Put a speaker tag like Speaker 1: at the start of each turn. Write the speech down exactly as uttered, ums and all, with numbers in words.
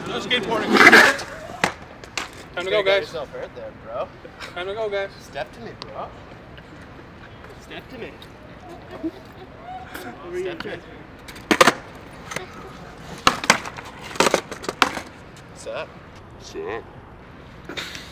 Speaker 1: No skateboarding. Time to go, guys.
Speaker 2: Yourself hurt there, bro.
Speaker 1: Time to go, guys.
Speaker 2: Step to me, bro. Step to me.
Speaker 1: Over
Speaker 2: Step to me. What's up?
Speaker 3: What's up?